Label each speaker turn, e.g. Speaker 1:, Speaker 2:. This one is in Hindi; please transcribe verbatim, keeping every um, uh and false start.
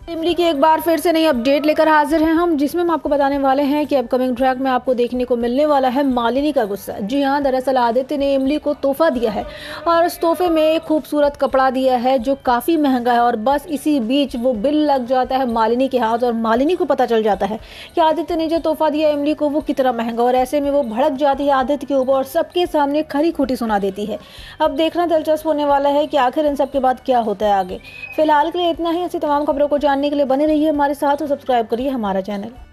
Speaker 1: इमली की एक बार फिर से नई अपडेट लेकर हाजिर हैं हम, जिसमें हम आपको बताने वाले हैं कि अपकमिंग ट्रैक में आपको देखने को मिलने वाला है मालिनी का गुस्सा। जी हाँ, दरअसल आदित्य ने इमली को तोहफा दिया है और उस तोहफे में एक खूबसूरत कपड़ा दिया है जो काफ़ी महंगा है। और बस इसी बीच वो बिल लग जाता है मालिनी के हाथ और मालिनी को पता चल जाता है कि आदित्य ने जो तोहफा दिया इमली को वो कितना महंगा। और ऐसे में वो भड़क जाती है आदित्य के ऊपर और सबके सामने खरी खोटी सुना देती है। अब देखना दिलचस्प होने वाला है कि आखिर इन सब के बाद क्या होता है आगे। फिलहाल के लिए इतना ही। ऐसी तमाम खबरों को जानने के लिए बने रहिए हमारे साथ और सब्सक्राइब करिए हमारा चैनल।